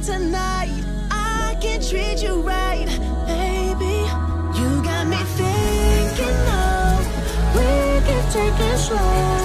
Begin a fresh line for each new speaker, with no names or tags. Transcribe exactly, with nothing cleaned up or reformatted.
tonight. I can treat you right, baby. You got me thinking of we can take it slow.